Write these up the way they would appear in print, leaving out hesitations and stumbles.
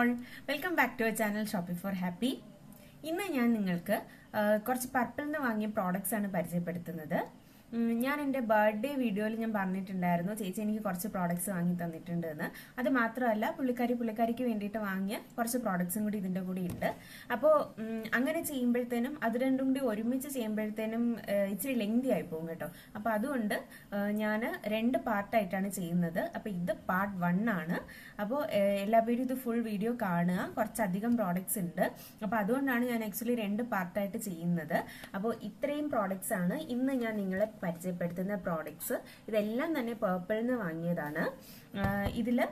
all, welcome back to our channel Shopping for Happy. ഇന്ന് ഞാൻ നിങ്ങൾക്ക് കുറച്ച് പർപ്പിളിൽ നിന്ന് വാങ്ങിയ പ്രോഡക്ട്സ് ആണ് പരിചയപ്പെടുത്തുന്നത്. ഞാൻ എൻ്റെ ബർത്ത്ഡേ വീഡിയോയിൽ ഞാൻ പറഞ്ഞിട്ടുണ്ടായിരുന്നു ചേച്ചി എനിക്ക് കുറച്ച് പ്രോഡക്ട്സ് വാങ്ങി തന്നിട്ടുണ്ട് എന്ന്. അത് മാത്രമല്ല പുള്ളിക്കാരിക്ക് വേണ്ടിയിട്ട് വാങ്ങിയ കുറച്ച് പ്രോഡക്ട്സും കൂടി ഇതിൻ്റെ കൂടി ഉണ്ട്. അപ്പോൾ അങ്ങനെ ചെയ്യുമ്പോഴത്തേനും അത് രണ്ടും കൂടി ഒരുമിച്ച് ചെയ്യുമ്പോഴത്തേനും ഇച്ചിരി ലെങ്തി ആയി പോകും കേട്ടോ. അപ്പോൾ അതുകൊണ്ട് ഞാൻ 2 പാർട്ടായിട്ടാണ് ചെയ്യുന്നത്. അപ്പോൾ ഇത് പാർട്ട് 1 ആണ്. അപ്പോൾ എല്ലാവരും ഇത് ഫുൾ വീഡിയോ കാണുക. കുറച്ചധികം പ്രോഡക്ട്സ് ഉണ്ട്. അപ്പോൾ അതുകൊണ്ടാണ് ഞാൻ ആക്ച്വലി 2 പാർട്ടായിട്ട് ചെയ്യുന്നത്. അപ്പോൾ ഇത്രയും പ്രോഡക്ട്സ് ആണ് ഇന്ന് ഞാൻ നിങ്ങളെ പരിചയപ്പെടുത്തുന്ന പ്രോഡക്ട്സ്. ഇതെല്ലാം തന്നെ പർപ്പിളിൽ നിന്ന് വാങ്ങിയതാണ്. ഇതില്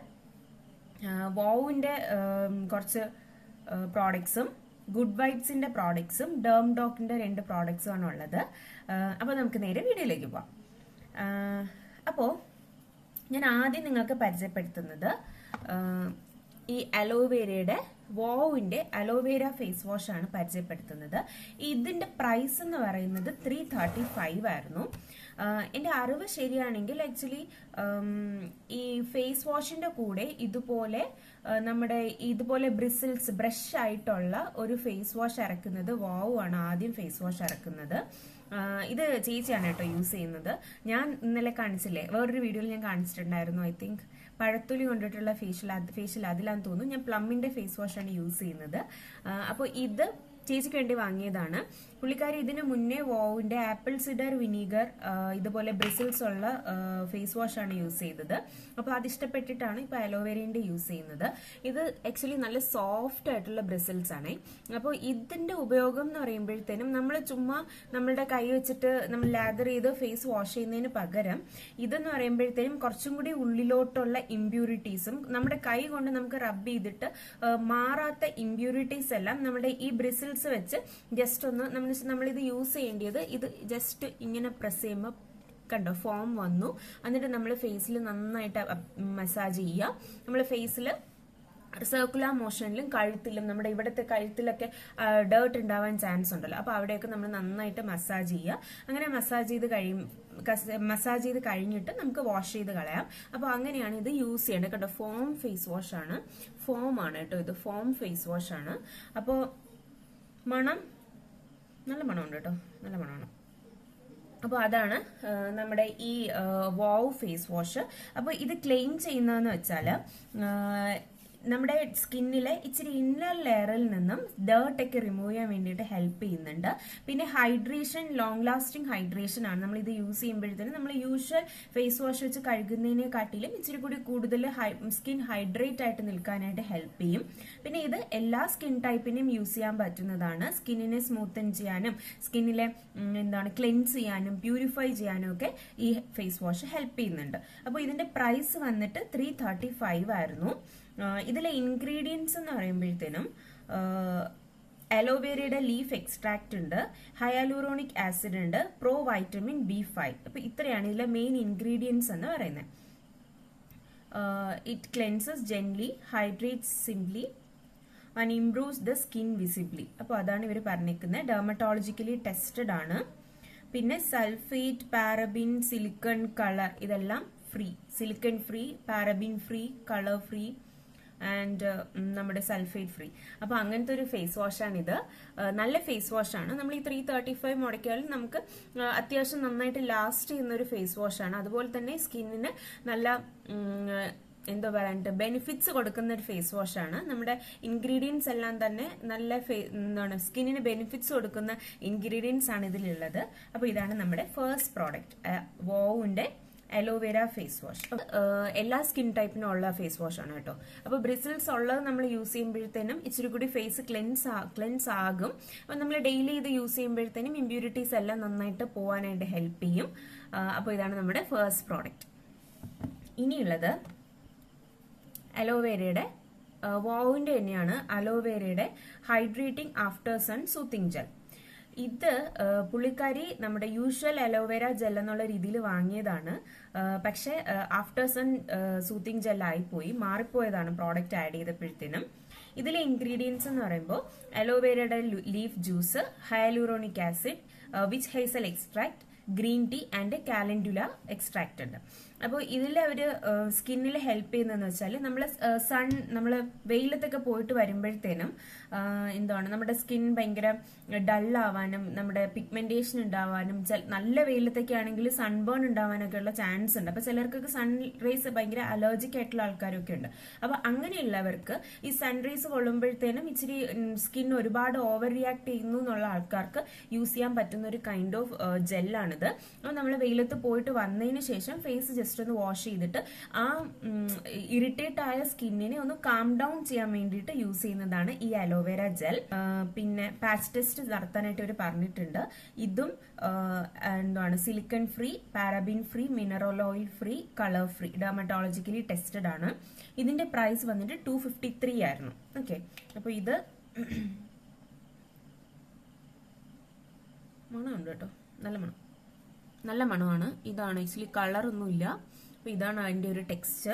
വോവിന്റെ കുറച്ച് പ്രോഡക്ട്സും ഗുഡ് വൈബ്സിന്റെ പ്രോഡക്ട്സും ഡെർംഡോക്കിന്റെ 2 പ്രോഡക്ട്സും ആണ് ഉള്ളത്. അപ്പോൾ നമുക്ക് നേരെ വീഡിയോയിലേക്ക് പോവാം. അപ്പോൾ ഞാൻ ആദ്യം നിങ്ങൾക്ക് പരിചയപ്പെടുത്തുന്നത് ഈ അലോവേരയുടെ വോവിന്റെ അലോവേര ഫേസ് വാഷ് ആണ് പരിചയപ്പെടുത്തുന്നത്. ഇതിന്റെ പ്രൈസ് എന്ന് പറയുന്നത് 335 ആയിരുന്നു. എന്റെ അറിവ് ശരിയാണെങ്കിൽ ആക്ച്വലി ഈ ഫേസ് വാഷിന്റെ കൂടെ ഇതുപോലെ ബ്രിസിൽസ് ബ്രഷ് ആയിട്ടുള്ള ഒരു ഫേസ് വാഷ് ഇറക്കുന്നത് വോവ് ആണ് ആദ്യം ഫേസ് വാഷ് ഇറക്കുന്നത്. ഇത് ചേച്ചിയാണ് കേട്ടോ യൂസ് ചെയ്യുന്നത്. ഞാൻ ഇന്നലെ കാണിച്ചില്ലേ, വേറൊരു വീഡിയോയിൽ ഞാൻ കാണിച്ചിട്ടുണ്ടായിരുന്നു. ഐ തിങ്ക് പഴത്തൊലി കൊണ്ടിട്ടുള്ള ഫേഷ്യൽ അതിലാന്ന് തോന്നുന്നു. ഞാൻ പ്ലമ്മിന്റെ ഫേസ് വാഷ് ആണ് യൂസ് ചെയ്യുന്നത്. അപ്പോൾ ഇത് ചേച്ചിക്ക് വേണ്ടി വാങ്ങിയതാണ്. പുള്ളിക്കാരി ഇതിന് മുന്നേ വോവിന്റെ ആപ്പിൾ സിഡർ വിനീഗർ ഇതുപോലെ ബ്രിസിൽസ് ഉള്ള ഫേസ് വാഷ് ആണ് യൂസ് ചെയ്തത്. അപ്പോൾ അത് ഇഷ്ടപ്പെട്ടിട്ടാണ് ഇപ്പൊ അലോവേരയുടെ യൂസ് ചെയ്യുന്നത്. ഇത് ആക്ച്വലി നല്ല സോഫ്റ്റ് ആയിട്ടുള്ള ബ്രിസിൽസ് ആണ്. അപ്പോൾ ഇതിന്റെ ഉപയോഗം എന്ന് പറയുമ്പോഴത്തേനും നമ്മൾ ചുമ്മാ നമ്മളുടെ കൈ വെച്ചിട്ട് നമ്മൾ ലാദർ ചെയ്ത് ഫേസ് വാഷ് ചെയ്യുന്നതിന് പകരം ഇതെന്ന് പറയുമ്പോഴത്തേനും കുറച്ചും കൂടി ഉള്ളിലോട്ടുള്ള ഇമ്പ്യൂരിറ്റീസും നമ്മുടെ കൈ കൊണ്ട് നമുക്ക് റബ്ബ് ചെയ്തിട്ട് മാറാത്ത ഇമ്പ്യൂരിറ്റീസ് എല്ലാം നമ്മുടെ ഈ ബ്രിസിൽസ് വെച്ച് ജസ്റ്റ് ഒന്ന് നമ്മളിത് യൂസ് ചെയ്യേണ്ടത് ഇത് ജസ്റ്റ് ഇങ്ങനെ പ്രസ് ചെയ്യുമ്പോൾ കണ്ടോ ഫോം വന്നു. എന്നിട്ട് നമ്മൾ ഫേസിൽ നന്നായിട്ട് മസാജ് ചെയ്യുക. നമ്മൾ ഫേസിൽ സർക്കുലർ മോഷനിലും കഴുത്തിലും നമ്മുടെ ഇവിടുത്തെ കഴുത്തിലൊക്കെ ഡേർട്ട് ഉണ്ടാവാൻ ചാൻസ് ഉണ്ടല്ലോ. അപ്പൊ അവിടെയൊക്കെ നമ്മൾ നന്നായിട്ട് മസാജ് ചെയ്യുക. അങ്ങനെ മസാജ് ചെയ്ത് കഴിഞ്ഞിട്ട് നമുക്ക് വാഷ് ചെയ്ത് കളയാം. അപ്പൊ അങ്ങനെയാണ് ഇത് യൂസ് ചെയ്യേണ്ടത് കേട്ടോ. ഫോം ഫേസ് വാഷ് ആണ്, ഫോം ആണ് കേട്ടോ ഇത്, ഫോം ഫേസ് വാഷ് ആണ്. അപ്പോ മണം നല്ല മണമുണ്ട് കേട്ടോ, നല്ല മണമാണ്. അപ്പോൾ അതാണ് നമ്മുടെ ഈ വോവ് ഫേസ് വാഷ്. അപ്പോൾ ഇത് ക്ലെയിം ചെയ്യുന്നതെന്ന് വെച്ചാൽ നമ്മുടെ സ്കിന്നിലെ ഇച്ചിരി ഇന്നർ ലെയറിൽ നിന്നും ഡേർട്ട് ഒക്കെ റിമൂവ് ചെയ്യാൻ വേണ്ടിയിട്ട് ഹെൽപ്പ് ചെയ്യുന്നുണ്ട്. പിന്നെ ഹൈഡ്രേഷൻ, ലോങ് ലാസ്റ്റിംഗ് ഹൈഡ്രേഷൻ ആണ്. നമ്മൾ ഇത് യൂസ് ചെയ്യുമ്പോഴത്തേനും നമ്മൾ യൂഷ്വൽ ഫേസ് വാഷ് വെച്ച് കഴുകുന്നതിനെക്കാട്ടിലും ഇച്ചിരി കൂടി കൂടുതൽ സ്കിൻ ഹൈഡ്രേറ്റ് ആയിട്ട് നിൽക്കാനായിട്ട് ഹെൽപ്പ് ചെയ്യും. പിന്നെ ഇത് എല്ലാ സ്കിൻ ടൈപ്പിനും യൂസ് ചെയ്യാൻ പറ്റുന്നതാണ്. സ്കിന്നിനെ സ്മൂത്തൻ ചെയ്യാനും സ്കിന്നിലെ ക്ലെൻസ് ചെയ്യാനും പ്യൂരിഫൈ ചെയ്യാനും ഒക്കെ ഈ ഫേസ് വാഷ് ഹെൽപ്പ് ചെയ്യുന്നുണ്ട്. അപ്പോൾ ഇതിന്റെ പ്രൈസ് വന്നിട്ട് 335 ആയിരുന്നു. ഇതിലെ ഇൻഗ്രീഡിയൻസ് എന്ന് പറയുമ്പോഴത്തേനും അലോവേരയുടെ ലീഫ് എക്സ്ട്രാക്ട് ഉണ്ട്, ഹയാലൂറോണിക് ആസിഡ് ഉണ്ട്, പ്രോ വൈറ്റമിൻ B5. അപ്പൊ ഇത്രയാണ് ഇതിലെ മെയിൻ ഇൻഗ്രീഡിയൻസ് എന്ന് പറയുന്നത്. It cleanses gently, hydrates simply and improves the skin visibly. അപ്പോൾ അതാണ് ഇവർ പറഞ്ഞിരിക്കുന്നത്. ഡെർമറ്റോളജിക്കലി ടെസ്റ്റഡ് ആണ്. പിന്നെ സൾഫേറ്റ്, പാരബിൻ, സിലിക്കൺ, കളർ ഇതെല്ലാം free. Silicone free, paraben free, colour free and നമ്മുടെ സൾഫേറ്റ് ഫ്രീ. അപ്പൊ അങ്ങനത്തെ ഒരു ഫേസ് വാഷാണിത്. നല്ല ഫേസ് വാഷാണ്. നമ്മൾ ഈ 335 മുടക്കിയാലും നമുക്ക് അത്യാവശ്യം നന്നായിട്ട് ലാസ്റ്റ് ചെയ്യുന്ന ഒരു ഫേസ് വാഷാണ്. അതുപോലെ തന്നെ സ്കിന്നിന് നല്ല എന്താ പറയാ ബെനിഫിറ്റ്സ് കൊടുക്കുന്ന ഒരു ഫേസ് വാഷാണ്. നമ്മുടെ ഇൻഗ്രീഡിയൻസ് എല്ലാം തന്നെ നല്ല സ്കിന്നിന് ബെനിഫിറ്റ്സ് കൊടുക്കുന്ന ഇൻഗ്രീഡിയൻസ് ആണ് ഇതിലുള്ളത്. അപ്പൊ ഇതാണ് നമ്മുടെ ഫസ്റ്റ് പ്രോഡക്റ്റ്, വോവിന്റെ അലോവേര ഫേസ് വാഷ്. എല്ലാ സ്കിൻ ടൈപ്പിനും ഉള്ള ഫേസ് വാഷ് ആണ് കേട്ടോ. അപ്പൊ ബ്രിസിൽസ് ഉള്ളത് നമ്മൾ യൂസ് ചെയ്യുമ്പോഴത്തേനും ഇച്ചിരി കൂടി ഫേസ് ക്ലെൻസ് ആകും. അപ്പൊ നമ്മൾ ഡെയിലി ഇത് യൂസ് ചെയ്യുമ്പോഴത്തേനും ഇമ്പ്യൂരിറ്റീസ് എല്ലാം നന്നായിട്ട് പോവാനായിട്ട് ഹെൽപ്പ് ചെയ്യും. അപ്പൊ ഇതാണ് നമ്മുടെ ഫസ്റ്റ് പ്രോഡക്റ്റ്. ഇനിയുള്ളത് അലോവേരയുടെ വോവിന്റെ തന്നെയാണ്, അലോവേരയുടെ hydrating after sun soothing gel. ഇത് പുള്ളിക്കാരി നമ്മുടെ യൂഷ്വൽ അലോവേര ജെൽ എന്നുള്ള രീതിയിൽ വാങ്ങിയതാണ്. പക്ഷെ ആഫ്റ്റർ സൺ സൂത്തിങ് ജെൽ ആയിപ്പോയി, മാറിപ്പോയതാണ് പ്രോഡക്റ്റ് ആഡ് ചെയ്തപ്പോഴത്തേനും. ഇതിലെ ഇൻഗ്രീഡിയൻസ് എന്ന് പറയുമ്പോൾ അലോവേരയുടെ leaf juice, hyaluronic acid, witch hazel extract, green tea and calendula extract ഉണ്ട്. അപ്പോൾ ഇതിൽ അവർ സ്കിന്നിൽ ഹെൽപ്പ് ചെയ്യുന്നതെന്ന് വെച്ചാൽ നമ്മൾ വെയിലത്തൊക്കെ പോയിട്ട് വരുമ്പോഴത്തേനും എന്താണ് നമ്മുടെ സ്കിൻ ഭയങ്കര ഡള്ളാവാനും നമ്മുടെ പിഗ്മെന്റേഷൻ ഉണ്ടാവാനും നല്ല വെയിലത്തൊക്കെ ആണെങ്കിൽ സൺബേൺ ഉണ്ടാവാനൊക്കെ ഉള്ള ചാൻസ് ഉണ്ട്. അപ്പൊ ചിലർക്കൊക്കെ സൺ റേസ് ഭയങ്കര അലർജിക് ആയിട്ടുള്ള ആൾക്കാരൊക്കെ ഉണ്ട്. അപ്പൊ അങ്ങനെയുള്ളവർക്ക് ഈ സൺറൈസ് കൊള്ളുമ്പോഴത്തേനും ഇച്ചിരി സ്കിൻ ഒരുപാട് ഓവർ റിയാക്ട് ചെയ്യുന്നു എന്നുള്ള ആൾക്കാർക്ക് യൂസ് ചെയ്യാൻ പറ്റുന്ന ഒരു കൈൻഡ് ഓഫ് ജെല്ലാണിത്. അപ്പോൾ നമ്മൾ വെയിലത്ത് പോയിട്ട് വന്നതിന് ശേഷം ഫേസ് ജസ്റ്റ് ഒന്ന് വാഷ് ചെയ്തിട്ട് ആ ഇറിറ്റേറ്റ് ആയ സ്കിന്നിനെ ഒന്ന് കാം ഡൗൺ ചെയ്യാൻ വേണ്ടിയിട്ട് യൂസ് ചെയ്യുന്നതാണ് ഈ അലോവേര ജെൽ. പിന്നെ പാച്ച് ടെസ്റ്റ് നടത്താനായിട്ട് അവർ പറഞ്ഞിട്ടുണ്ട്. ഇതും എന്താണ് silicone free, paraben free, mineral oil free, colour free, dermatologically tested ആണ്. ഇതിന്റെ പ്രൈസ് വന്നിട്ട് 253 ആയിരുന്നു. ഓക്കെ, അപ്പൊ ഇത് മണമുണ്ട് കേട്ടോ, നല്ല മണമാണ്. ഇതാണ് ആക്ച്വലി കളറൊന്നുമില്ല. അപ്പൊ ഇതാണ് അതിന്റെ ഒരു ടെക്സ്ചർ.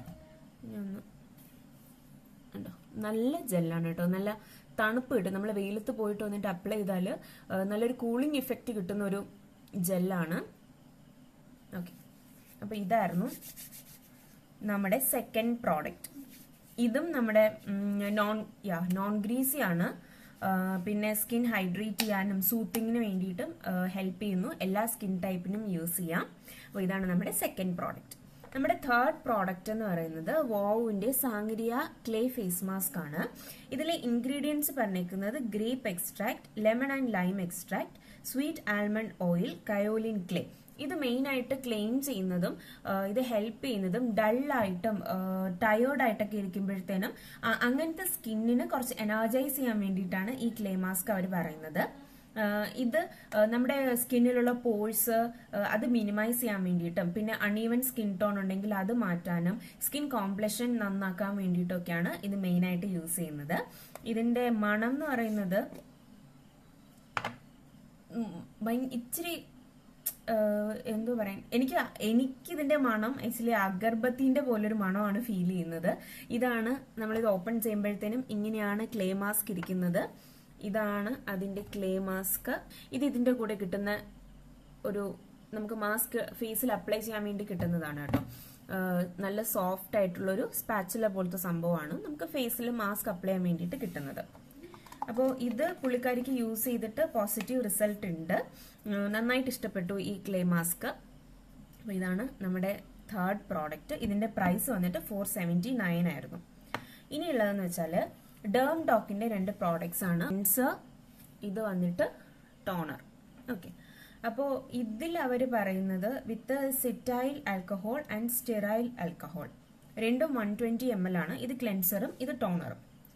ഉണ്ടോ, നല്ല ജെല്ലാണ് കേട്ടോ, നല്ല തണുപ്പ് കിട്ടും. നമ്മൾ വെയിലത്ത് പോയിട്ട് വന്നിട്ട് അപ്ലൈ ചെയ്താൽ നല്ലൊരു കൂളിംഗ് ഇഫക്റ്റ് കിട്ടുന്ന ഒരു ജെല്ലാണ്. ഓക്കെ, അപ്പൊ ഇതായിരുന്നു നമ്മുടെ സെക്കൻഡ് പ്രോഡക്റ്റ്. ഇതും നമ്മുടെ നോൺ ഗ്രീസി ആണ്. പിന്നെ സ്കിൻ ഹൈഡ്രേറ്റ് ചെയ്യാനും സൂത്തിങ്ങിന് വേണ്ടിയിട്ടും ഹെൽപ്പ് ചെയ്യുന്നു. എല്ലാ സ്കിൻ ടൈപ്പിനും യൂസ് ചെയ്യാം. അപ്പോൾ ഇതാണ് നമ്മുടെ സെക്കൻഡ് പ്രോഡക്റ്റ്. നമ്മുടെ തേർഡ് പ്രോഡക്റ്റ് എന്ന് പറയുന്നത് വോവിന്റെ സാങ്കരിയ ക്ലേ ഫേസ് മാസ്ക് ആണ്. ഇതിലെ ഇൻഗ്രീഡിയൻസ് പറഞ്ഞേക്കുന്നത് grape extract, lemon and lime extract, sweet almond oil, kaolin clay. ഇത് മെയിൻ ആയിട്ട് ക്ലെയിം ചെയ്യുന്നതും ഇത് ഹെൽപ്പ് ചെയ്യുന്നതും ഡള്ളായിട്ടും ടയേർഡായിട്ടൊക്കെ ഇരിക്കുമ്പോഴത്തേനും അങ്ങനത്തെ സ്കിന്നിന് കുറച്ച് എനർജൈസ് ചെയ്യാൻ വേണ്ടിയിട്ടാണ് ഈ ക്ലേ മാസ്ക് അവർ പറയുന്നത്. ഇത് നമ്മുടെ സ്കിന്നിലുള്ള പോഴ്സ് അത് മിനിമൈസ് ചെയ്യാൻ വേണ്ടിയിട്ടും പിന്നെ അൺഈവൻ സ്കിൻ ടോൺ ഉണ്ടെങ്കിൽ അത് മാറ്റാനും സ്കിൻ കോംപ്ലക്ഷൻ നന്നാക്കാൻ വേണ്ടിയിട്ടൊക്കെയാണ് ഇത് മെയിൻ ആയിട്ട് യൂസ് ചെയ്യുന്നത്. ഇതിന്റെ മണം എന്ന് പറയുന്നത് ഇച്ചിരി എന്തോ പറയാൻ, എനിക്കിതിന്റെ മണം ആക്ച്വലി അഗർബത്തിന്റെ പോലൊരു മണമാണ് ഫീൽ ചെയ്യുന്നത്. ഇതാണ് നമ്മളിത് ഓപ്പൺ ചെയ്യുമ്പോഴത്തേനും ഇങ്ങനെയാണ് ക്ലേ മാസ്ക് ഇരിക്കുന്നത്. ഇതാണ് അതിന്റെ ക്ലേ മാസ്ക്. ഇതിന്റെ കൂടെ കിട്ടുന്ന ഒരു നമുക്ക് മാസ്ക് ഫേസിൽ അപ്ലൈ ചെയ്യാൻ വേണ്ടി കിട്ടുന്നതാണ് കേട്ടോ. നല്ല സോഫ്റ്റ് ആയിട്ടുള്ള ഒരു സ്പാച്ചുല പോലത്തെ സംഭവമാണ് നമുക്ക് ഫേസിൽ മാസ്ക് അപ്ലൈ ചെയ്യാൻ വേണ്ടിയിട്ട് കിട്ടുന്നത്. അപ്പോൾ ഇത് പുള്ളിക്കാരിക്ക് യൂസ് ചെയ്തിട്ട് പോസിറ്റീവ് റിസൾട്ട് ഉണ്ട്. നന്നായിട്ട് ഇഷ്ടപ്പെട്ടു ഈ ക്ലേ മാസ്ക്. അപ്പോൾ ഇതാണ് നമ്മുടെ തേർഡ് പ്രോഡക്റ്റ്. ഇതിന്റെ പ്രൈസ് വന്നിട്ട് 479 ആയിരുന്നു. ഇനിയുള്ളതെന്ന് വെച്ചാൽ ഡേം ഡോക്കിന്റെ 2 പ്രോഡക്ട്സ് ആണ്. ഇത് വന്നിട്ട് ടോണർ. ഓക്കെ, അപ്പോൾ ഇതിൽ അവർ പറയുന്നത് with cetyl alcohol and stearyl alcohol, രണ്ടും 120 ml ആണ്. ഇത് ക്ലെൻസറും ഇത് ടോണറും.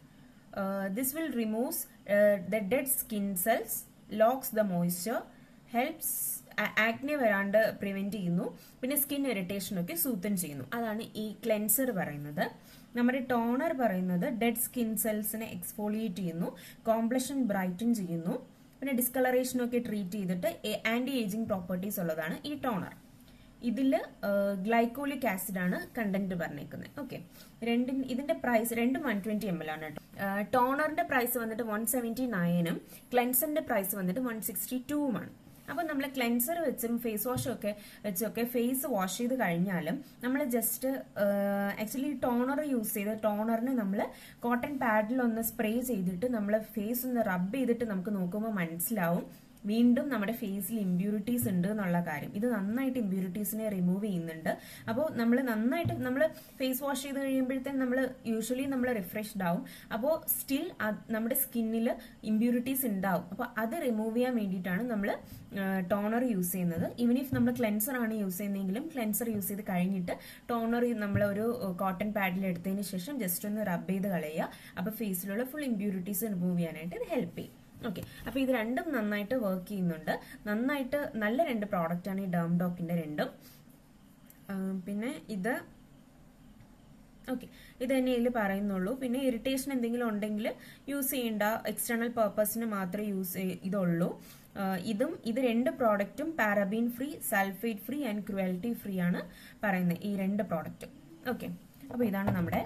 This will remove the dead skin cells, locks the moisture, helps acne വരാണ്ട് പ്രിവെന്റ് ചെയ്യുന്നു. പിന്നെ സ്കിൻ ഇറിറ്റേഷൻ ഒക്കെ സൂത്തൻ ചെയ്യുന്നു. അതാണ് ഈ ക്ലെൻസർ പറയുന്നത്. നമ്മുടെ ടോണർ പറയുന്നത് ഡെഡ് സ്കിൻ സെൽസിനെ എക്സ്ഫോളിയേറ്റ് ചെയ്യുന്നു, കോംപ്ലക്ഷൻ ബ്രൈറ്റൻ ചെയ്യുന്നു, പിന്നെ ഡിസ്കളറേഷനൊക്കെ ട്രീറ്റ് ചെയ്തിട്ട് ആന്റി ഏജിങ് പ്രോപ്പർട്ടീസ് ഉള്ളതാണ് ഈ ടോണർ. ഇതില് ഗ്ലൈക്കോളിക് ആസിഡ് ആണ് കണ്ടന്റ് പറഞ്ഞേക്കുന്നത്. ഓക്കെ, ഇതിന്റെ പ്രൈസ് രണ്ടും 120 ml ആണ് കേട്ടോ. ടോണറിന്റെ പ്രൈസ് വന്നിട്ട് 179ഉം ക്ലെൻസറിന്റെ പ്രൈസ് വന്നിട്ട് 162ഉമാണ്. അപ്പൊ നമ്മൾ ക്ലെൻസർ വെച്ചും ഫേസ് വാഷും ഒക്കെ വെച്ചൊക്കെ ഫേസ് വാഷ് ചെയ്ത് കഴിഞ്ഞാലും നമ്മൾ ജസ്റ്റ് ആക്ച്വലി ടോണർ യൂസ് ചെയ്ത് ടോണറിന് നമ്മൾ കോട്ടൺ പാഡിൽ ഒന്ന് സ്പ്രേ ചെയ്തിട്ട് നമ്മൾ ഫേസ് ഒന്ന് റബ്ബ് ചെയ്തിട്ട് നമുക്ക് നോക്കുമ്പോൾ മനസ്സിലാവും വീണ്ടും നമ്മുടെ ഫേസിൽ ഇമ്പ്യൂരിറ്റീസ് ഉണ്ട് എന്നുള്ള കാര്യം. ഇത് നന്നായിട്ട് ഇമ്പ്യൂരിറ്റീസിനെ റിമൂവ് ചെയ്യുന്നുണ്ട്. അപ്പോൾ നമ്മൾ ഫേസ് വാഷ് ചെയ്ത് കഴിയുമ്പോഴത്തേക്കും നമ്മൾ യൂഷ്വലി നമ്മൾ റിഫ്രഷ്ഡ് ആവും. അപ്പോൾ സ്റ്റിൽ നമ്മുടെ സ്കിന്നിൽ ഇമ്പ്യൂരിറ്റീസ് ഉണ്ടാവും. അപ്പോൾ അത് റിമൂവ് ചെയ്യാൻ വേണ്ടിയിട്ടാണ് നമ്മൾ ടോണർ യൂസ് ചെയ്യുന്നത്. ഈവൻ ഇഫ് നമ്മൾ ക്ലെൻസർ ആണ് യൂസ് ചെയ്യുന്നതെങ്കിലും ക്ലെൻസർ യൂസ് ചെയ്ത് കഴിഞ്ഞിട്ട് ടോണർ നമ്മൾ ഒരു കോട്ടൺ പാഡിൽ എടുത്തതിന് ശേഷം ജസ്റ്റ് ഒന്ന് റബ്ബ് ചെയ്ത് കളയുക. അപ്പോൾ ഫേസിലുള്ള ഫുൾ ഇമ്പ്യൂരിറ്റീസ് റിമൂവ് ചെയ്യാനായിട്ട് ഇത് ഹെൽപ്പ് ചെയ്യും. ഓക്കെ, അപ്പൊ ഇത് രണ്ടും നന്നായിട്ട് വർക്ക് ചെയ്യുന്നുണ്ട്. നല്ല 2 പ്രോഡക്റ്റ് ആണ് ഈ ഡേം ഡോക്കിന്റെ രണ്ടും. പിന്നെ ഇത് ഓക്കെ, ഇത് തന്നെ ഇതിൽ പറയുന്നുള്ളൂ. പിന്നെ ഇറിറ്റേഷൻ എന്തെങ്കിലും ഉണ്ടെങ്കിൽ യൂസ് ചെയ്യേണ്ട, എക്സ്റ്റേണൽ പർപ്പസിന് മാത്രമേ ഇതുള്ളൂ. ഇത് 2 പ്രോഡക്റ്റും paraben free, sulphate free and cruelty free ആണ് പറയുന്നത് ഈ 2 പ്രോഡക്റ്റും. ഓക്കെ, അപ്പൊ ഇതാണ് നമ്മുടെ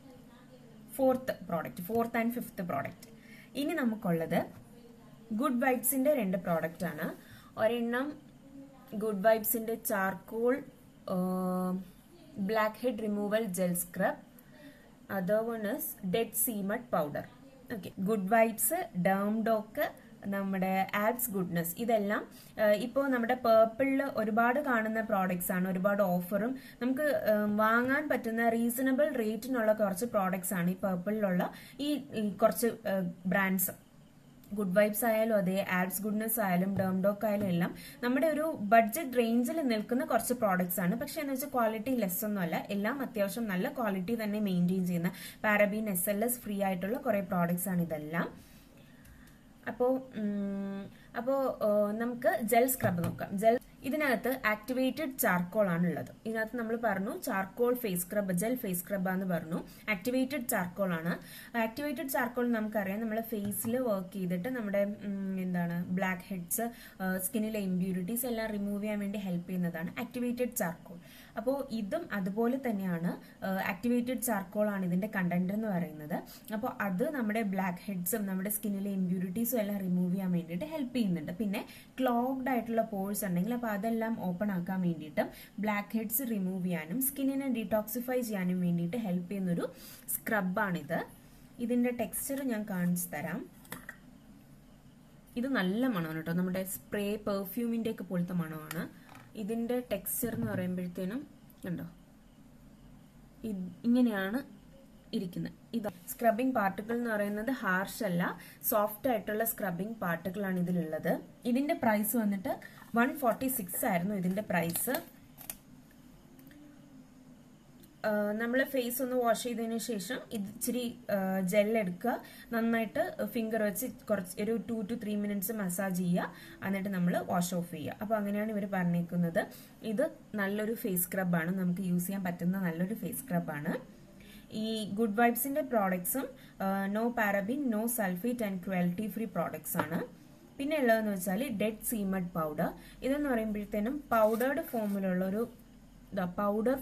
ഫോർത്ത് ആൻഡ് ഫിഫ്ത്ത് പ്രോഡക്റ്റ്. ഇനി നമുക്കുള്ളത് ഗുഡ് വൈബ്സിന്റെ 2 പ്രോഡക്റ്റ് ആണ്. ഒരെണ്ണം ഗുഡ് വൈബ്സിന്റെ charcoal blackhead removal gel scrub. Other one is dead sea mud powder. Okay, good vibes, Dermdoc, നമ്മുടെ ആബ്സ് ഗുഡ്നസ്, ഇതെല്ലാം ഇപ്പോൾ നമ്മുടെ പേർപ്പിളിൽ ഒരുപാട് കാണുന്ന പ്രോഡക്ട്സ് ആണ്. ഒരുപാട് ഓഫറും നമുക്ക് വാങ്ങാൻ പറ്റുന്ന റീസണബിൾ റേറ്റിനുള്ള കുറച്ച് പ്രോഡക്ട്സ് ആണ് ഈ പേർപ്പിളിലുള്ള ഈ കുറച്ച് ബ്രാൻഡ്സ്. ഗുഡ് വൈബ്സ് ആയാലും അതെ, ആബ്സ് ഗുഡ്നസ് ആയാലും ഡേം ഡോക്ക് ആയാലും എല്ലാം നമ്മുടെ ഒരു ബഡ്ജറ്റ് റേഞ്ചിൽ നിൽക്കുന്ന കുറച്ച് പ്രോഡക്ട്സ് ആണ്. പക്ഷെ എന്ന് വെച്ചാൽ ക്വാളിറ്റി ലെസ് ഒന്നുമല്ല, എല്ലാം അത്യാവശ്യം നല്ല ക്വാളിറ്റി തന്നെ മെയിൻറ്റെയിൻ ചെയ്യുന്ന പാരബീൻ SLS ഫ്രീ ആയിട്ടുള്ള കുറെ പ്രോഡക്ട്സ് ആണ് ഇതെല്ലാം. അപ്പോ നമുക്ക് ജെൽ സ്ക്രബ് നോക്കാം. ഇതിനകത്ത് ആക്ടിവേറ്റഡ് ചാർക്കോൾ ആണ് ഉള്ളത്. ഇതിനകത്ത് നമ്മൾ പറഞ്ഞു charcoal face scrub, gel face scrub ആണെന്ന് പറഞ്ഞു. ആക്ടിവേറ്റഡ് ചാർക്കോൾ ആണ്. ആക്ടിവേറ്റഡ് ചാർക്കോൾ നമുക്കറിയാം, നമ്മൾ ഫേസിൽ വർക്ക് ചെയ്തിട്ട് നമ്മുടെ ബ്ലാക്ക് ഹെഡ്സ്, സ്കിന്നിലെ ഇമ്പ്യൂരിറ്റീസ് എല്ലാം റിമൂവ് ചെയ്യാൻ വേണ്ടി ഹെൽപ്പ് ചെയ്യുന്നതാണ് ആക്ടിവേറ്റഡ് ചാർക്കോൾ. അപ്പോൾ ഇതും അതുപോലെ തന്നെയാണ്, ആക്ടിവേറ്റഡ് ചാർക്കോൾ ആണ് ഇതിന്റെ കണ്ടന്റ് എന്ന് പറയുന്നത്. അപ്പോൾ അത് നമ്മുടെ ബ്ലാക്ക് ഹെഡ്സും നമ്മുടെ സ്കിന്നിലെ ഇമ്പ്യൂരിറ്റീസും എല്ലാം റിമൂവ് ചെയ്യാൻ വേണ്ടിയിട്ട് ഹെൽപ്പ് ചെയ്യുന്നുണ്ട്. പിന്നെ ക്ലോഗ്ഡ് ആയിട്ടുള്ള പോഴ്സ് ഉണ്ടെങ്കിൽ അപ്പോൾ അതെല്ലാം ഓപ്പൺ ആക്കാൻ വേണ്ടിയിട്ടും ബ്ലാക്ക് ഹെഡ്സ് റിമൂവ് ചെയ്യാനും സ്കിന്നിനെ ഡീടോക്സിഫൈ ചെയ്യാനും വേണ്ടിയിട്ട് ഹെൽപ്പ് ചെയ്യുന്നൊരു സ്ക്രബാണിത്. ഇതിന്റെ ടെക്സ്ചർ ഞാൻ കാണിച്ചു തരാം. ഇത് നല്ല മണമാണ് കേട്ടോ, നമ്മുടെ സ്പ്രേ പെർഫ്യൂമിന്റെ ഒക്കെ പോലത്തെ മണമാണ്. ഇതിന്റെ ടെക്സ്ചർ എന്ന് പറയുമ്പോഴത്തേനും കണ്ടോ, ഇങ്ങനെയാണ് ഇരിക്കുന്നത്. ഇത് സ്ക്രബിംഗ് പാർട്ടിക്കിൾ എന്ന് പറയുന്നത് ഹാർഷ് അല്ല, സോഫ്റ്റ് ആയിട്ടുള്ള സ്ക്രബിംഗ് പാർട്ടിക്കിൾ ആണ് ഇതിലുള്ളത്. ഇതിന്റെ പ്രൈസ് വന്നിട്ട് 146 ആയിരുന്നു ഇതിന്റെ പ്രൈസ്. നമ്മൾ ഫേസ് ഒന്ന് വാഷ് ചെയ്തതിനു ശേഷം ഇച്ചിരി ജെൽ എടുക്കുക, നന്നായിട്ട് ഫിംഗർ വെച്ച് ഒരു 2 to 3 മിനിറ്റ്സ് മസാജ് ചെയ്യുക, എന്നിട്ട് നമ്മൾ വാഷ് ഓഫ് ചെയ്യുക. അപ്പോൾ അങ്ങനെയാണ് ഇവർ പറഞ്ഞേക്കുന്നത്. ഇത് നല്ലൊരു ഫേസ് സ്ക്രബാണ്, നമുക്ക് യൂസ് ചെയ്യാൻ പറ്റുന്ന നല്ലൊരു ഫേസ് സ്ക്രബാണ്. ഈ ഗുഡ് വൈബ്സിന്റെ പ്രോഡക്ട്സും no paraben, no sulphate and cruelty free products ആണ്. പിന്നെ ഉള്ളതെന്ന് വെച്ചാൽ ഡെഡ് സീ മഡ് പൗഡർ. ഇതെന്ന് പറയുമ്പോഴത്തേനും പൗഡേർഡ് ഫോമിലുള്ള ഒരു പൗഡർ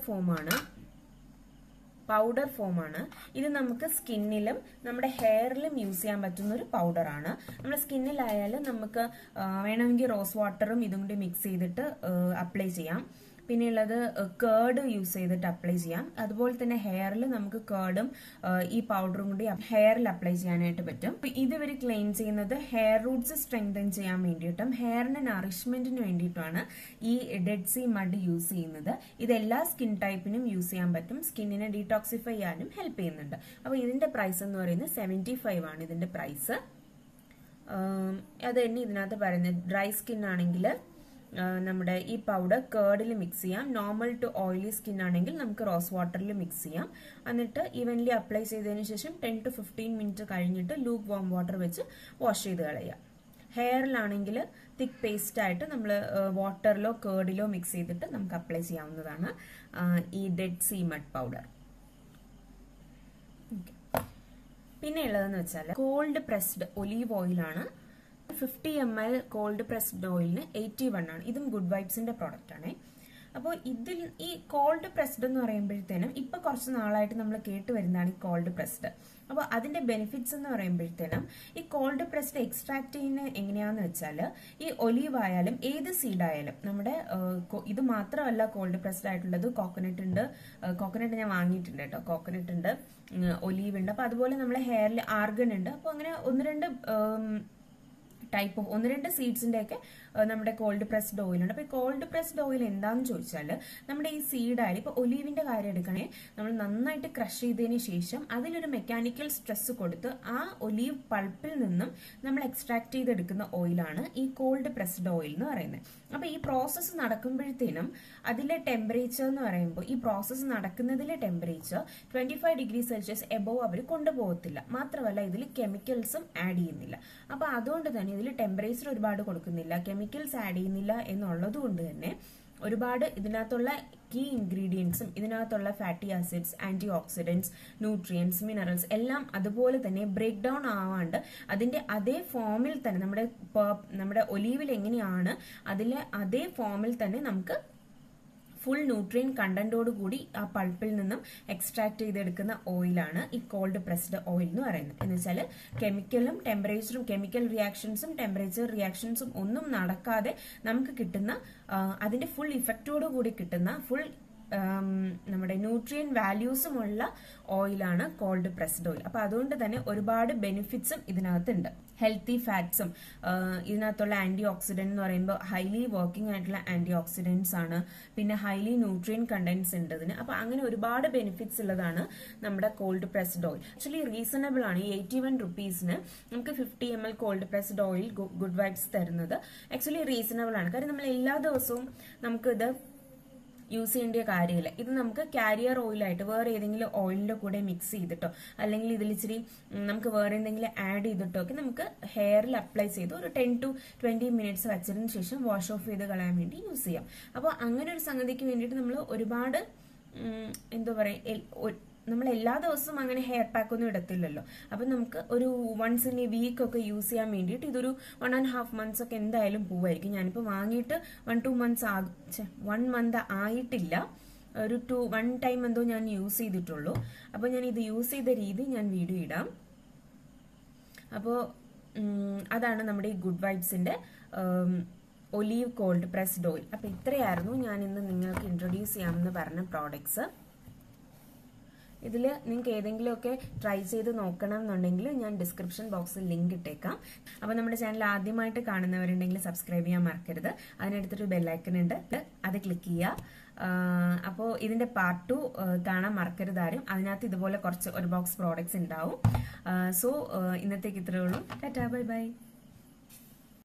ഫോമാണ്. ഇത് നമുക്ക് സ്കിന്നിലും നമ്മുടെ ഹെയറിലും യൂസ് ചെയ്യാൻ പറ്റുന്ന ഒരു പൗഡറാണ്. നമ്മുടെ സ്കിന്നിലായാലും നമുക്ക് വേണമെങ്കിൽ റോസ് വാട്ടറും ഇതും കൂടി മിക്സ് ചെയ്തിട്ട് അപ്ലൈ ചെയ്യാം. പിന്നെയുള്ളത് കേർഡ് യൂസ് ചെയ്തിട്ട് അപ്ലൈ ചെയ്യാം. അതുപോലെ തന്നെ ഹെയറിൽ നമുക്ക് കേർഡും ഈ പൗഡറും കൂടി ഹെയറിൽ അപ്ലൈ ചെയ്യാനായിട്ട് പറ്റും. ഇത് ഇവർ ക്ലെയിം ചെയ്യുന്നത് ഹെയർ റൂട്ട്സ് സ്ട്രെങ്തൻ ചെയ്യാൻ വേണ്ടിയിട്ടും ഹെയറിന് നറിഷ്മെന്റിന് വേണ്ടിയിട്ടുമാണ് ഈ ഡെഡ് സീ മഡ് യൂസ് ചെയ്യുന്നത്. ഇത് എല്ലാ സ്കിൻ ടൈപ്പിനും യൂസ് ചെയ്യാൻ പറ്റും, സ്കിന്നിനെ ഡീടോക്സിഫൈ ചെയ്യാനും ഹെൽപ്പ് ചെയ്യുന്നുണ്ട്. അപ്പോൾ ഇതിന്റെ പ്രൈസ് എന്ന് പറയുന്നത് 75 ആണ് ഇതിന്റെ പ്രൈസ്. അത് തന്നെ ഇതിനകത്ത് പറയുന്നത് ഡ്രൈ സ്കിൻ ആണെങ്കിൽ നമ്മുടെ ഈ പൗഡർ കേർഡിൽ മിക്സ് ചെയ്യാം, നോർമൽ ടു ഓയിലി സ്കിൻ ആണെങ്കിൽ നമുക്ക് റോസ് വാട്ടറിൽ മിക്സ് ചെയ്യാം. എന്നിട്ട് ഈവൻലി അപ്ലൈ ചെയ്തതിന് ശേഷം 10 to 15 മിനിറ്റ് കഴിഞ്ഞിട്ട് ലൂക്ക് വാം വാട്ടർ വെച്ച് വാഷ് ചെയ്ത് കളയാം. ഹെയറിലാണെങ്കിൽ തിക്ക് പേസ്റ്റ് ആയിട്ട് നമ്മൾ വാട്ടറിലോ കേർഡിലോ മിക്സ് ചെയ്തിട്ട് നമുക്ക് അപ്ലൈ ചെയ്യാവുന്നതാണ് ഈ ഡെഡ് സീ മഡ് പൗഡർ. പിന്നെ ഉള്ളതെന്ന് വെച്ചാൽ കോൾഡ് പ്രസ്ഡ് ഒലീവ് ഓയിലാണ്. 50 ml കോൾഡ് പ്രസ്ഡ് ഓയിലിന് 81 ആണ്. ഇതും ഗുഡ് വൈബ്സിന്റെ പ്രോഡക്റ്റ് ആണ്. അപ്പോൾ ഇതിൽ ഈ കോൾഡ് പ്രസ്ഡ് എന്ന് പറയുമ്പോഴത്തേനും ഇപ്പൊ കുറച്ച് നാളായിട്ട് നമ്മൾ കേട്ട് വരുന്നതാണ് ഈ കോൾഡ് പ്രസ്ഡ്. അപ്പോൾ അതിന്റെ ബെനിഫിറ്റ്സ് എന്ന് പറയുമ്പോഴത്തേനും ഈ കോൾഡ് പ്രസ്ഡ് എക്സ്ട്രാക്ട് ചെയ്യുന്ന എങ്ങനെയാന്ന് വെച്ചാൽ ഈ ഒലീവ് ആയാലും ഏത് സീഡ് ആയാലും നമ്മുടെ ഇത് മാത്രമല്ല കോൾഡ് പ്രസ്ഡ് ആയിട്ടുള്ളത്, കോക്കനട്ട് ഉണ്ട്, കോക്കനട്ട് ഞാൻ വാങ്ങിയിട്ടുണ്ട് കേട്ടോ, കോക്കനട്ട് ഉണ്ട്, ഒലീവ് ഉണ്ട്. അപ്പൊ അതുപോലെ നമ്മുടെ ഹെയറിൽ ആർഗൺ ഉണ്ട്. അപ്പൊ അങ്ങനെ ഒന്ന് രണ്ട് സീഡ്സിന്റെ ഒക്കെ നമ്മുടെ കോൾഡ് പ്രസ്ഡ് ഓയിൽ ഉണ്ട്. അപ്പൊ ഈ കോൾഡ് പ്രസ്ഡ് ഓയിൽ എന്താണെന്ന് ചോദിച്ചാൽ നമ്മുടെ ഈ സീഡ് ആയാലും ഇപ്പൊ ഒലീവിന്റെ കാര്യം എടുക്കണേ, നമ്മൾ നന്നായിട്ട് ക്രഷ് ചെയ്തതിന് ശേഷം അതിലൊരു മെക്കാനിക്കൽ സ്ട്രെസ് കൊടുത്ത് ആ ഒലീവ് പൾപ്പിൽ നിന്നും നമ്മൾ എക്സ്ട്രാക്ട് ചെയ്തെടുക്കുന്ന ഓയിലാണ് ഈ കോൾഡ് പ്രസ്ഡ് ഓയിൽ എന്ന് പറയുന്നത്. അപ്പൊ ഈ പ്രോസസ്സ് നടക്കുമ്പോഴത്തേനും അതിലെ ടെമ്പറേച്ചർ എന്ന് പറയുമ്പോൾ ഈ പ്രോസസ്സ് നടക്കുന്നതിലെ ടെമ്പറേച്ചർ 25 ഡിഗ്രി സെൽഷ്യസ് എബോവ് അവർ കൊണ്ടുപോകത്തില്ല. മാത്രമല്ല ഇതിൽ കെമിക്കൽസും ആഡ് ചെയ്യുന്നില്ല. അപ്പൊ അതുകൊണ്ട് തന്നെ ഇതിൽ ടെമ്പറേച്ചർ ഒരുപാട് കൊടുക്കുന്നില്ല, കെമിക്കൽസ് ആഡ് ചെയ്യുന്നില്ല എന്നുള്ളത് കൊണ്ട് തന്നെ ഒരുപാട് ഇതിനകത്തുള്ള കീ ഇൻഗ്രീഡിയൻസും ഇതിനകത്തുള്ള fatty acids, antioxidants, nutrients, minerals എല്ലാം അതുപോലെ തന്നെ ബ്രേക്ക് ഡൗൺ ആവാണ്ട് അതിന്റെ അതേ ഫോമിൽ തന്നെ നമ്മുടെ ഒലീവിൽ എങ്ങനെയാണ് അതിലെ അതേ ഫോമിൽ തന്നെ നമുക്ക് ഫുൾ ന്യൂട്രിയൻ കണ്ടന്റോട് കൂടി ആ പൾപ്പിൽ നിന്നും എക്സ്ട്രാക്ട് ചെയ്തെടുക്കുന്ന ഓയിലാണ് ഈ കോൾഡ് പ്രസ്ഡ് ഓയിൽ എന്ന് പറയുന്നത്. എന്ന് വെച്ചാൽ കെമിക്കലും ടെമ്പറേച്ചറും കെമിക്കൽ റിയാക്ഷൻസും ടെമ്പറേച്ചർ റിയാക്ഷൻസും ഒന്നും നടക്കാതെ നമുക്ക് കിട്ടുന്ന അതിന്റെ ഫുൾ ഇഫക്റ്റോട് കൂടി കിട്ടുന്ന ഫുൾ നമ്മുടെ ന്യൂട്രിയൻ വാല്യൂസുമുള്ള ഓയിലാണ് കോൾഡ് പ്രസ്ഡ് ഓയിൽ. അപ്പൊ അതുകൊണ്ട് തന്നെ ഒരുപാട് ബെനിഫിറ്റ്സും ഇതിനകത്തുണ്ട്. ഹെൽത്തി ഫാറ്റ്സും ഇതിനകത്തുള്ള ആന്റി ഓക്സിഡന്റ് എന്ന് പറയുമ്പോൾ ഹൈലി വർക്കിംഗ് ആയിട്ടുള്ള ആന്റി ഓക്സിഡന്റ്സ് ആണ്. പിന്നെ ഹൈലി ന്യൂട്രിയൻ കണ്ടന്റ്സ് ഉണ്ട് ഇതിന്. അപ്പൊ അങ്ങനെ ഒരുപാട് ബെനിഫിറ്റ്സ് ഉള്ളതാണ് നമ്മുടെ cold pressed oil. Actually reasonable ആണ്. ഈ 81 റുപ്പീസിന് നമുക്ക് 50 ml cold pressed oil good vibes തരുന്നത് ആക്ച്വലി റീസണബിൾ ആണ്. കാരണം നമ്മൾ എല്ലാ ദിവസവും നമുക്ക് ഇത് യൂസ് ചെയ്യേണ്ട കാര്യമില്ല. ഇത് നമുക്ക് കാരിയർ ഓയിലായിട്ട് വേറെ ഏതെങ്കിലും ഓയിലിന്റെ കൂടെ മിക്സ് ചെയ്തിട്ടോ അല്ലെങ്കിൽ ഇതിൽ ഇച്ചിരി നമുക്ക് വേറെ എന്തെങ്കിലും ആഡ് ചെയ്തിട്ടോ ഒക്കെ നമുക്ക് ഹെയറിൽ അപ്ലൈ ചെയ്ത് ഒരു 10 to 20 മിനിറ്റ്സ് വെച്ചതിന് ശേഷം വാഷ് ഓഫ് ചെയ്ത് കളയാൻ വേണ്ടി യൂസ് ചെയ്യാം. അപ്പോൾ അങ്ങനെ ഒരു സംഗതിക്ക് വേണ്ടിയിട്ട് നമ്മൾ ഒരുപാട് എന്താ പറയുക, നമ്മൾ എല്ലാ ദിവസവും അങ്ങനെ ഹെയർ പാക്ക് ഒന്നും ഇടത്തില്ലല്ലോ. അപ്പൊ നമുക്ക് ഒരു വൺസ് ഇൻ എ വീക്ക് ഒക്കെ യൂസ് ചെയ്യാൻ വേണ്ടിയിട്ട് ഇതൊരു 1.5 months ഒക്കെ എന്തായാലും പോവായിരിക്കും. ഞാനിപ്പോ വാങ്ങിയിട്ട് 1 month ആയിട്ടില്ല. ഒരു 1 time എന്തോ ഞാൻ യൂസ് ചെയ്തിട്ടുള്ളൂ. അപ്പൊ ഞാൻ ഇത് യൂസ് ചെയ്ത രീതി ഞാൻ വീഡിയോ ഇടാം. അപ്പോ അതാണ് നമ്മുടെ ഈ ഗുഡ് വൈബ്സിന്റെ ഒലീവ് കോൾഡ് പ്രസ്ഡ് ഓയിൽ. അപ്പൊ ഇത്രയായിരുന്നു ഞാൻ ഇന്ന് നിങ്ങൾക്ക് ഇൻട്രൊഡ്യൂസ് ചെയ്യാമെന്ന് പറഞ്ഞ പ്രോഡക്ട്സ്. ഇതിൽ നിങ്ങൾക്ക് ഏതെങ്കിലുമൊക്കെ ട്രൈ ചെയ്ത് നോക്കണം എന്നുണ്ടെങ്കിൽ ഞാൻ ഡിസ്ക്രിപ്ഷൻ ബോക്സിൽ ലിങ്ക് ഇട്ടേക്കാം. അപ്പോൾ നമ്മുടെ ചാനൽ ആദ്യമായിട്ട് കാണുന്നവരുണ്ടെങ്കിൽ സബ്സ്ക്രൈബ് ചെയ്യാൻ മറക്കരുത്. അതിനടുത്തൊരു ബെല്ലൈക്കൺ ഉണ്ട്, അത് ക്ലിക്ക് ചെയ്യുക. അപ്പോൾ ഇതിന്റെ പാർട്ട് 2 കാണാൻ മറക്കരുത് ആരും. അതിനകത്ത് ഇതുപോലെ ഒരു ബോക്സ് പ്രോഡക്ട്സ് ഉണ്ടാവും. സോ ഇന്നത്തേക്ക് ഇത്രയേ ഉള്ളൂ. ടാറ്റാ, ബൈ ബൈ.